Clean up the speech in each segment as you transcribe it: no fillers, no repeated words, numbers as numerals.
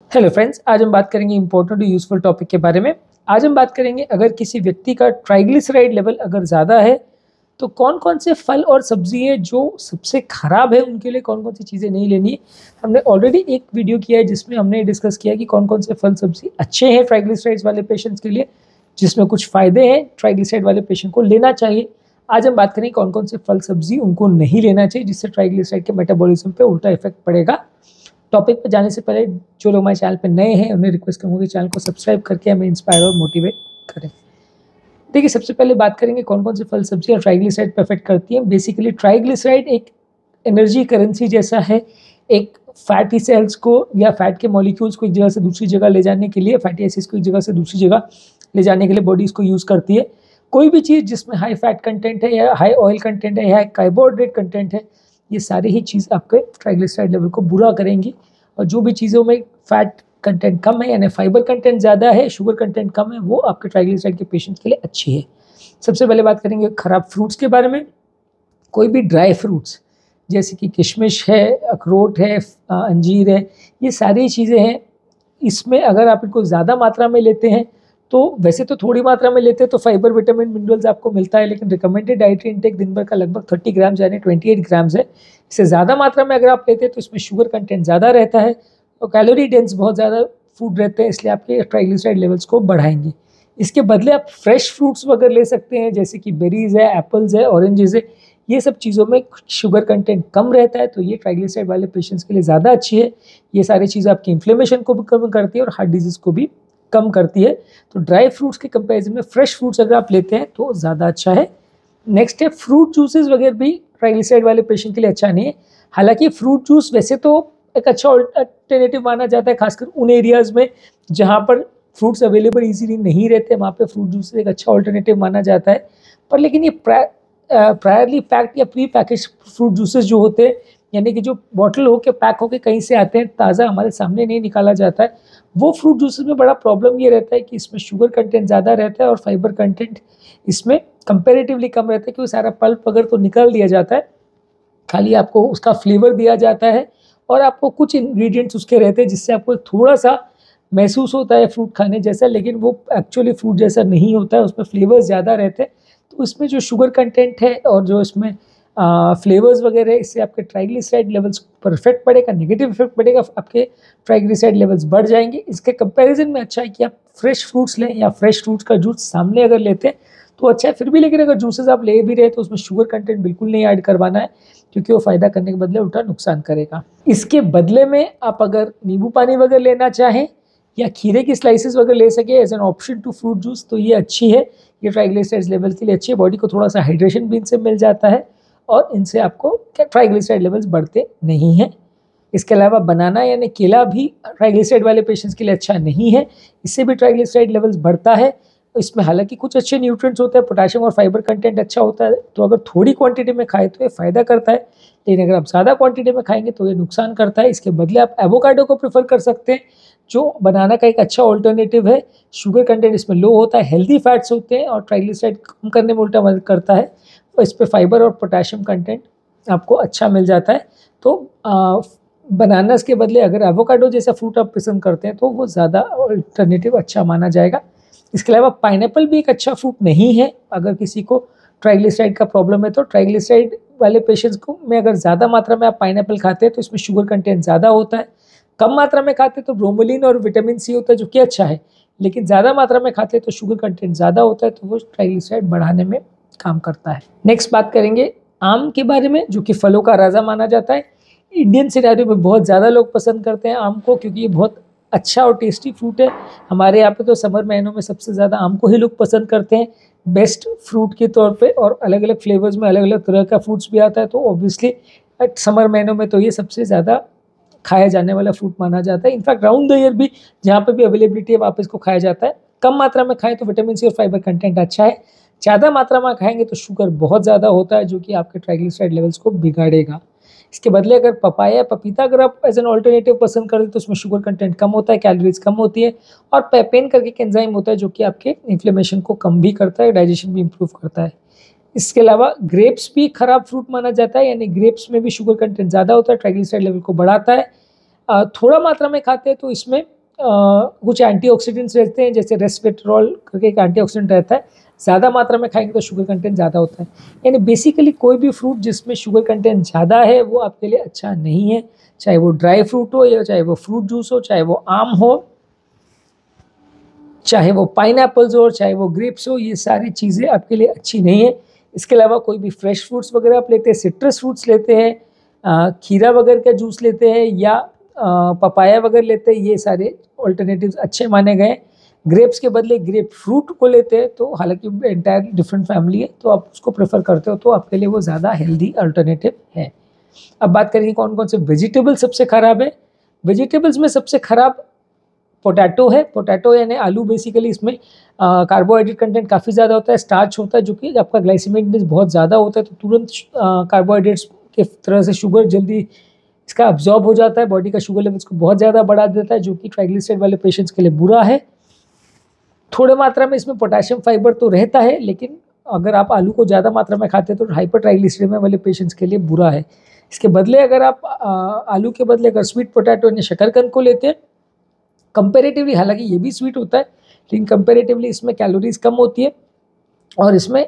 Hello friends, आज हम बात करेंगे इंपॉर्टेंट और यूजफुल टॉपिक के बारे में। आज हम बात करेंगे अगर किसी व्यक्ति का ट्राइग्लिसराइड लेवल अगर ज़्यादा है तो कौन कौन से फल और सब्जी है जो सबसे खराब है, उनके लिए कौन कौन सी चीज़ें नहीं लेनी है। हमने ऑलरेडी एक वीडियो किया है जिसमें हमने डिस्कस किया कि कौन कौन से फल सब्जी अच्छे हैं ट्राइग्लिसराइड्स वाले पेशेंट्स के लिए, जिसमें कुछ फ़ायदे हैं, ट्राइग्लिसराइड वाले पेशेंट को लेना चाहिए। आज हम बात करेंगे कौन कौन से फल सब्जी उनको नहीं लेना चाहिए जिससे ट्राइग्लिसराइड के मेटाबॉलिज्म पे उल्टा इफेक्ट पड़ेगा। टॉपिक पर जाने से पहले जो लोग हमारे चैनल पे नए हैं उन्हें रिक्वेस्ट करूँगा कि चैनल को सब्सक्राइब करके हमें इंस्पायर और मोटिवेट करें। देखिए, सबसे पहले बात करेंगे कौन कौन से फल सब्जियां ट्राइग्लिसराइड पर अफेक्ट करती हैं। बेसिकली ट्राइग्लिसराइड एक एनर्जी करेंसी जैसा है। एक फैटी सेल्स को या फैट के मॉलिक्यूल्स को एक जगह से दूसरी जगह ले जाने के लिए, फैटी एसिड्स को एक जगह से दूसरी जगह ले जाने के लिए बॉडी इसको यूज़ करती है। कोई भी चीज़ जिसमें हाई फैट कंटेंट है या हाई ऑयल कंटेंट है या कार्बोहाइड्रेट कंटेंट है, ये सारी ही चीज़ आपके ट्राइग्लिसराइड लेवल को बुरा करेंगी। और जो भी चीज़ों में फैट कंटेंट कम है यानी फाइबर कंटेंट ज़्यादा है, शुगर कंटेंट कम है, वो आपके ट्राइग्लिसराइड के पेशेंट्स के लिए अच्छी है। सबसे पहले बात करेंगे खराब फ्रूट्स के बारे में। कोई भी ड्राई फ्रूट्स जैसे कि किशमिश है, अखरोट है, अंजीर है, ये सारी चीज़ें हैं। इसमें अगर आप इनको ज़्यादा मात्रा में लेते हैं तो वैसे तो थोड़ी मात्रा में लेते हैं तो फाइबर, विटामिन, मिनरल्स आपको मिलता है, लेकिन रिकमेंडेड डाइटरी इंटेक दिन भर का लगभग 30 ग्राम्स यानी 28 ग्राम्स है। इससे ज़्यादा मात्रा में अगर आप लेते हैं तो इसमें शुगर कंटेंट ज़्यादा रहता है और कैलोरी डेंस बहुत ज़्यादा फूड रहते हैं, इसलिए आपके ट्राइग्लिसराइड लेवल्स को बढ़ाएंगे। इसके बदले आप फ्रेश फ्रूट्स वगैरह ले सकते हैं जैसे कि बेरीज है, एप्पल्स है, ऑरेंजेस है। ये सब चीज़ों में शुगर कंटेंट कम रहता है तो ये ट्राइग्लिसराइड वाले पेशेंट्स के लिए ज़्यादा अच्छी है। ये सारी चीज़ें आपकी इन्फ्लेमेशन को भी कम करती है और हार्ट डिजीज़ को भी कम करती है। तो ड्राई फ्रूट्स के कंपैरिजन में फ्रेश फ्रूट्स अगर आप लेते हैं तो ज़्यादा अच्छा है। नेक्स्ट है फ्रूट जूसेस वगैरह भी ट्राइग्लिसराइड वाले पेशेंट के लिए अच्छा नहीं है। हालांकि फ्रूट जूस वैसे तो एक अच्छा अल्टरनेटिव माना जाता है, खासकर उन एरियाज़ में जहाँ पर फ्रूट्स अवेलेबल इजीली नहीं रहते, वहाँ पे फ्रूट जूस एक अच्छा अल्टरनेटिव माना जाता है। पर लेकिन ये प्रायरली पैक्ड या प्री पैकेज फ्रूट जूसेस जो होते हैं, यानी कि जो बॉटल होके पैक होके कहीं से आते हैं, ताज़ा हमारे सामने नहीं निकाला जाता है, वो फ्रूट जूसेस में बड़ा प्रॉब्लम ये रहता है कि इसमें शुगर कंटेंट ज़्यादा रहता है और फाइबर कंटेंट इसमें कंपेरेटिवली कम रहता है, क्योंकि सारा पल्प वगैरह तो निकाल दिया जाता है, खाली आपको उसका फ्लेवर दिया जाता है और आपको कुछ इंग्रेडिएंट्स उसके रहते हैं जिससे आपको थोड़ा सा महसूस होता है फ्रूट खाने जैसा, लेकिन वो एक्चुअली फ्रूट जैसा नहीं होता है, उसमें फ्लेवर्स ज़्यादा रहते हैं। तो इसमें जो शुगर कंटेंट है और जो इसमें फ्लेवर्स वगैरह है, इससे आपके ट्राइग्लिसराइड लेवल्स पर इफेक्ट पड़ेगा, नेगेटिव इफेक्ट पड़ेगा, आपके ट्राइग्लिसराइड लेवल्स बढ़ जाएंगे। इसके कंपैरिजन में अच्छा है कि आप फ्रेश फ्रूट्स लें या फ्रेश फ्रूट्स का जूस सामने अगर लेते हैं तो अच्छा है। फिर भी लेकिन अगर जूसेस आप ले भी रहे तो उसमें शुगर कंटेंट बिल्कुल नहीं ऐड करवाना है, क्योंकि वो फ़ायदा करने के बदले उल्टा नुकसान करेगा। इसके बदले में आप अगर नींबू पानी वगैरह लेना चाहें या खीरे की स्लाइसेस वगैरह ले सके as an option to fruit juice, तो ये अच्छी है। ये ट्राइग्लिसराइड लेवल के लिए अच्छी है, बॉडी को थोड़ा सा हाइड्रेशन भी इनसे मिल जाता है और इनसे आपको ट्राइग्लिसराइड लेवल्स बढ़ते नहीं हैं। इसके अलावा बनाना यानी केला भी ट्राइग्लिसराइड वाले पेशेंट्स के लिए अच्छा नहीं है, इससे भी ट्राइग्लिसराइड लेवल्स बढ़ता है। इसमें हालांकि कुछ अच्छे न्यूट्रिएंट्स होते हैं, पोटेशियम और फाइबर कंटेंट अच्छा होता है, तो अगर थोड़ी क्वांटिटी में खाए तो ये फ़ायदा करता है, लेकिन अगर आप ज़्यादा क्वांटिटी में खाएंगे तो ये नुकसान करता है। इसके बदले आप एवोकाडो को प्रेफर कर सकते हैं, जो बनाना का एक अच्छा ऑल्टरनेटिव है। शुगर कंटेंट इसमें लो होता है, हेल्दी फैट्स होते हैं और ट्राइग्लिसराइड कम करने में उल्टा मदद करता है। तो इस पर फाइबर और पोटेशियम कंटेंट आपको अच्छा मिल जाता है। तो बनानास के बदले अगर एवोकाडो जैसा फ्रूट आप पसंद करते हैं तो वो ज़्यादा अल्टरनेटिव अच्छा माना जाएगा। इसके अलावा पाइनएप्पल भी एक अच्छा फ्रूट नहीं है अगर किसी को ट्राइग्लिसराइड का प्रॉब्लम है। तो ट्राइग्लिसराइड वाले पेशेंट्स को में अगर ज़्यादा मात्रा में आप पाइनएप्पल खाते हैं तो इसमें शुगर कंटेंट ज़्यादा होता है। कम मात्रा में खाते तो ब्रोमोलिन और विटामिन सी होता है जो कि अच्छा है, लेकिन ज़्यादा मात्रा में खाते तो शुगर कंटेंट ज़्यादा होता है, तो वो ट्राइग्लिसराइड बढ़ाने में काम करता है। नेक्स्ट बात करेंगे आम के बारे में, जो कि फलों का राजा माना जाता है। इंडियन सिनेरियो में बहुत ज़्यादा लोग पसंद करते हैं आम को, क्योंकि ये बहुत अच्छा और टेस्टी फ्रूट है। हमारे यहाँ पे तो समर महीनों में सबसे ज़्यादा आम को ही लोग पसंद करते हैं बेस्ट फ्रूट के तौर पे, और अलग अलग फ्लेवर्स में अलग अलग तरह का फ्रूट्स भी आता है, तो ऑब्वियसली समर महीनों में तो ये सबसे ज़्यादा खाया जाने वाला फ्रूट माना जाता है। इनफैक्ट राउंड द ईयर भी जहाँ पे भी अवेलेबिलिटी है वहाँ पे इसको खाया जाता है। कम मात्रा में खाएं तो विटामिन सी और फाइबर कंटेंट अच्छा है, ज़्यादा मात्रा में खाएंगे तो शुगर बहुत ज़्यादा होता है जो कि आपके ट्राइग्लिसराइड लेवल्स को बिगाड़ेगा। इसके बदले अगर पपाया, पपीता अगर आप एज एन ऑल्टरनेटिव पसंद करते तो उसमें शुगर कंटेंट कम होता है, कैलोरीज कम होती है, और पेपेन करके एक एंजाइम होता है जो कि आपके इन्फ्लेमेशन को कम भी करता है, डाइजेशन भी इंप्रूव करता है। इसके अलावा ग्रेप्स भी खराब फ्रूट माना जाता है, यानी ग्रेप्स में भी शुगर कंटेंट ज़्यादा होता है, ट्राइग्लिसराइड लेवल को बढ़ाता है। थोड़ा मात्रा में खाते हैं तो इसमें कुछ एंटीऑक्सीडेंट्स रहते हैं, जैसे रेस्वेटरॉल करके एक एंटीऑक्सीडेंट रहता है, ज़्यादा मात्रा में खाएंगे तो शुगर कंटेंट ज़्यादा होता है। यानी बेसिकली कोई भी फ्रूट जिसमें शुगर कंटेंट ज़्यादा है वो आपके लिए अच्छा नहीं है, चाहे वो ड्राई फ्रूट हो या चाहे वो फ्रूट जूस हो, चाहे वो आम हो, चाहे वो पाइनएप्पल्स हो, चाहे वो ग्रेप्स हो, ये सारी चीज़ें आपके लिए अच्छी नहीं है। इसके अलावा कोई भी फ्रेश फ्रूट्स वगैरह आप लेते हैं, सिट्रस फ्रूट्स लेते हैं, खीरा वगैरह का जूस लेते हैं या पपाया वगैरह लेते हैं, ये सारे ऑल्टरनेटिव्स अच्छे माने गए। ग्रेप्स के बदले ग्रेप फ्रूट को लेते हैं, तो हालांकि एंटायर डिफरेंट फैमिली है, तो आप उसको प्रेफर करते हो तो आपके लिए वो ज़्यादा हेल्दी अल्टरनेटिव है। अब बात करेंगे कौन कौन से वेजिटेबल सबसे ख़राब है। वेजिटेबल्स में सबसे ख़राब पोटैटो है। पोटैटो यानी आलू, बेसिकली इसमें कार्बोहाइड्रेट कंटेंट काफ़ी ज़्यादा होता है, स्टार्च होता है, जो कि आपका ग्लाइसेमिक इंडेक्स बहुत ज़्यादा होता है, तो तुरंत कार्बोहाइड्रेट्स के तरह से शुगर जल्दी इसका अब्जॉर्ब हो जाता है, बॉडी का शुगर लेवल्स को बहुत ज़्यादा बढ़ा देता है, जो कि ट्राइग्लिसराइड वाले पेशेंट्स के लिए बुरा है। थोड़े मात्रा में इसमें पोटेशियम फाइबर तो रहता है, लेकिन अगर आप आलू को ज़्यादा मात्रा में खाते हैं तो हाइपर ट्राइग्लिसरीडेमिया वाले पेशेंट्स के लिए बुरा है। इसके बदले अगर आप आलू के बदले अगर स्वीट पोटैटो यानी शकरकंद को लेते हैं, कंपेरेटिवली, हालांकि ये भी स्वीट होता है लेकिन कंपेरेटिवली इसमें कैलोरीज कम होती है और इसमें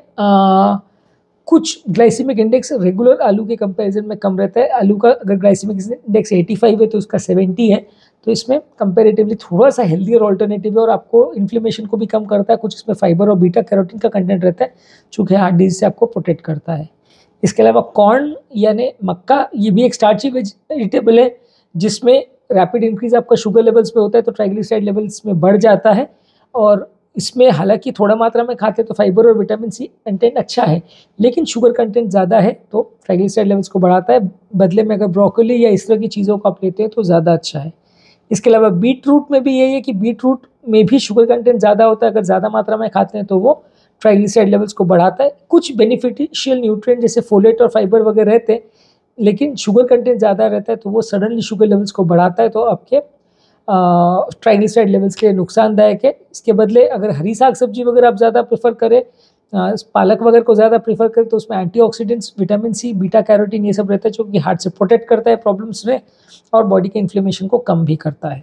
कुछ ग्लाइसेमिक इंडेक्स रेगुलर आलू के कंपैरिजन में कम रहता है। आलू का अगर ग्लाइसेमिक इंडेक्स 85 है तो उसका 70 है, तो इसमें कंपैरेटिवली थोड़ा सा हेल्दियर ऑल्टरनेटिव है और आपको इन्फ्लेमेशन को भी कम करता है। कुछ इसमें फाइबर और बीटा कैरोटीन का कंटेंट रहता है, चूँकि हार्ट डिजीज से आपको प्रोटेक्ट करता है। इसके अलावा कॉर्न यानी मक्का, ये भी एक स्टार्ची वेजिटेबल है जिसमें रैपिड इंक्रीज आपका शुगर लेवल्स पे होता है, तो ट्राइग्लिसराइड लेवल्स में बढ़ जाता है। और इसमें हालांकि थोड़ा मात्रा में खाते तो फाइबर और विटामिन सी कंटेंट अच्छा है, लेकिन शुगर कंटेंट ज़्यादा है तो ट्राइग्लिसराइड लेवल्स को बढ़ाता है। बदले में अगर ब्रोकोली या इस तरह की चीज़ों को आप लेते हैं तो ज़्यादा अच्छा है। इसके अलावा बीट रूट में भी यही है कि बीट रूट में भी शुगर कंटेंट ज़्यादा होता है, अगर ज़्यादा मात्रा में खाते हैं तो वो ट्राइग्लिसराइड लेवल्स को बढ़ाता है। कुछ बेनिफिशियल न्यूट्रिएंट जैसे फोलेट और फाइबर वगैरह रहते हैं, लेकिन शुगर कंटेंट ज़्यादा रहता है तो वो सडनली शुगर लेवल्स को बढ़ाता है, तो आपके ट्राइग्लिसराइड लेवल्स के लिए नुकसानदायक है। इसके बदले अगर हरी साग सब्जी वगैरह आप ज़्यादा प्रेफर करें, पालक वगैरह को ज़्यादा प्रेफर करें, तो उसमें antioxidants, vitamin C, beta carotene ये सब रहता है, जो कि हार्ट से प्रोटेक्ट करता है प्रॉब्लम्स में और बॉडी के इन्फ्लेमेशन को कम भी करता है।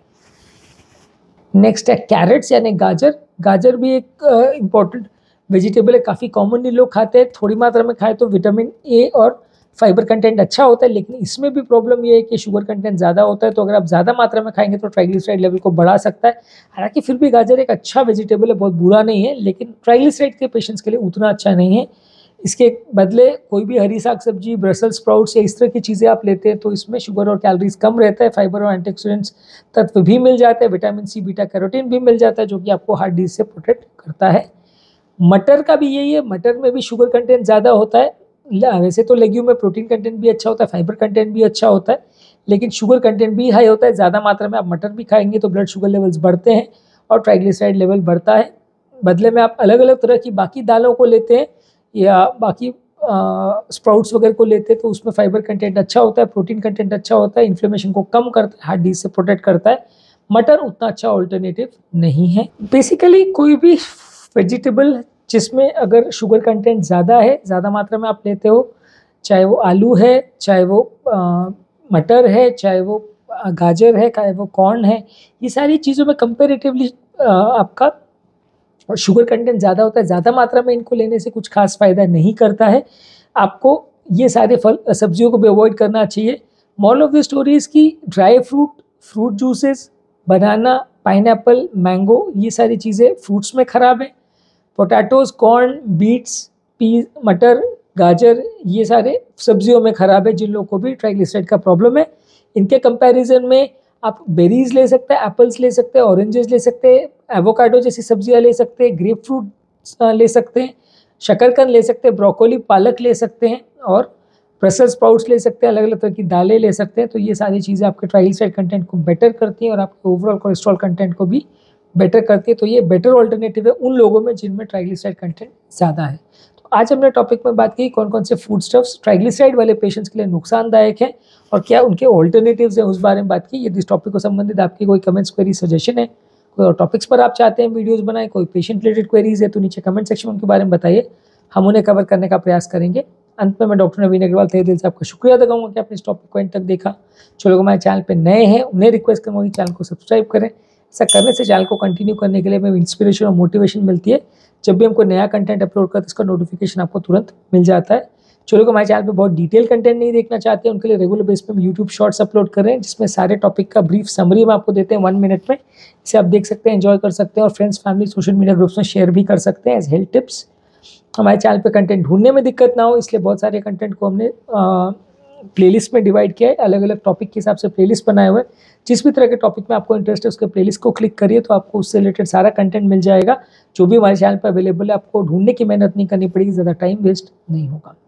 नेक्स्ट है कैरेट्स यानी गाजर। गाजर भी एक इम्पॉर्टेंट वेजिटेबल है, काफ़ी कॉमनली लोग खाते हैं। थोड़ी मात्रा में खाए तो विटामिन ए और फाइबर कंटेंट अच्छा होता है, लेकिन इसमें भी प्रॉब्लम ये है कि शुगर कंटेंट ज़्यादा होता है, तो अगर आप ज़्यादा मात्रा में खाएंगे तो ट्राइग्लिसराइड लेवल को बढ़ा सकता है। हालांकि फिर भी गाजर एक अच्छा वेजिटेबल है, बहुत बुरा नहीं है, लेकिन ट्राइग्लिसराइड के पेशेंट्स के लिए उतना अच्छा नहीं है। इसके बदले कोई भी हरी साग सब्जी, ब्रसल स्प्राउट्स या इस तरह की चीज़ें आप लेते हैं तो इसमें शुगर और कैलोरीज कम रहता है, फाइबर और एंटीऑक्सीडेंट्स तत्व भी मिल जाते हैं, विटामिन सी, बीटा कैरोटीन भी मिल जाता है, जो कि आपको हार्ट डिजीज से प्रोटेक्ट करता है। मटर का भी यही है, मटर में भी शुगर कंटेंट ज़्यादा होता है। वैसे तो लेग्यूम में प्रोटीन कंटेंट भी अच्छा होता है, फाइबर कंटेंट भी अच्छा होता है, लेकिन शुगर कंटेंट भी हाई होता है। ज़्यादा मात्रा में आप मटर भी खाएंगे तो ब्लड शुगर लेवल्स बढ़ते हैं और ट्राइग्लिसराइड लेवल बढ़ता है। बदले में आप अलग अलग तरह की बाकी दालों को लेते हैं या बाकी स्प्राउट्स वगैरह को लेते हैं तो उसमें फाइबर कंटेंट अच्छा होता है, प्रोटीन कंटेंट अच्छा होता है, इन्फ्लेमेशन को कम करता है, हार्ट डिजीज से प्रोटेक्ट करता है। मटर उतना अच्छा ऑल्टरनेटिव नहीं है। बेसिकली कोई भी वेजिटेबल जिसमें अगर शुगर कंटेंट ज़्यादा है, ज़्यादा मात्रा में आप लेते हो, चाहे वो आलू है, चाहे वो मटर है, चाहे वो गाजर है, चाहे वो कॉर्न है, ये सारी चीज़ों में कंपेरेटिवली आपका शुगर कंटेंट ज़्यादा होता है। ज़्यादा मात्रा में इनको लेने से कुछ खास फ़ायदा नहीं करता है। आपको ये सारे फल सब्जियों को भी अवॉइड करना चाहिए। Moral of the story is कि dry fruit juices, banana, pineapple, mango, ये सारी चीज़ें फ्रूट्स में ख़राब है। पोटैटोज़, कॉर्न, बीट्स, पीज, मटर, गाजर, ये सारे सब्जियों में ख़राब है जिन लोगों को भी ट्राइग्लिसराइड का प्रॉब्लम है। इनके कंपैरिजन में आप बेरीज ले सकते हैं, एप्पल्स ले सकते हैं, ऑरेंजेस ले सकते हैं, एवोकाडो जैसी सब्जियां ले सकते हैं, ग्रेप फ्रूट ले सकते हैं, शकरकंद ले सकते हैं, ब्रोकोली, पालक ले सकते हैं और ब्रसेल्स स्प्राउट्स ले सकते हैं, अलग अलग तरह की दालें ले सकते हैं। तो ये सारी चीज़ें आपके ट्राइग्लिसराइड कंटेंट को बेटर करती हैं और आपके ओवरऑल कोलेस्ट्रॉल कंटेंट को भी बेटर करती है। तो ये बेटर ऑल्टरनेटिव है उन लोगों में जिनमें ट्राइग्लिसराइड कंटेंट ज़्यादा है। तो आज हमने टॉपिक में बात की कौन कौन से फूड स्टफ्स ट्राइग्लिसराइड वाले पेशेंट्स के लिए नुकसानदायक हैं और क्या उनके ऑल्टरनेटिव्स हैं, उस बारे में बात की। यदि इस टॉपिक को संबंधित आपकी कोई कमेंट्स, क्वेरी, सजेशन है, कोई और टॉपिक्स पर आप चाहते हैं वीडियोज़ बनाए, कोई पेशेंट रिलेटेड क्वेरीज है, तो नीचे कमेंट सेक्शन में उनके बारे में बताइए, हम उन्हें कवर करने का प्रयास करेंगे। अंत में मैं डॉक्टर नवीन अग्रवाल तहे दिल से आपका शुक्रिया अदा करूँगा कि आपने इस टॉपिक को एंड तक देखा। जो लोग हमारे चैनल पर नए हैं उन्हें रिक्वेस्ट करूँगा कि चैनल को सब्सक्राइब करें, ऐसा करने से चैनल को कंटिन्यू करने के लिए हमें इंस्पिरेशन और मोटिवेशन मिलती है। जब भी हमको नया कंटेंट अपलोड करते हैं इसका नोटिफिकेशन आपको तुरंत मिल जाता है। जो लोग हमारे चैनल पे बहुत डिटेल कंटेंट नहीं देखना चाहते हैं उनके लिए रेगुलर बेस पे हम यूट्यूब शॉर्ट्स अपलोड कर रहे हैं, जिसमें सारे टॉपिक का ब्रीफ समरी हम आपको देते हैं 1 मिनट में। इसे आप देख सकते हैं, एंजॉय कर सकते हैं और friends, family, social media groups में शेयर भी कर सकते हैं एज हेल्थ टिप्स। हमारे चैनल पे कंटेंट ढूंढने में दिक्कत ना हो इसलिए बहुत सारे कंटेंट को हमने प्लेलिस्ट में डिवाइड किया है। अलग अलग टॉपिक के हिसाब से प्लेलिस्ट बनाए हुए हैं। जिस भी तरह के टॉपिक में आपको इंटरेस्ट है उसके प्लेलिस्ट को क्लिक करिए तो आपको उससे रिलेटेड सारा कंटेंट मिल जाएगा। जो भी हमारे चैनल पर अवेलेबल है, आपको ढूंढने की मेहनत नहीं करनी पड़ेगी, ज़्यादा टाइम वेस्ट नहीं होगा।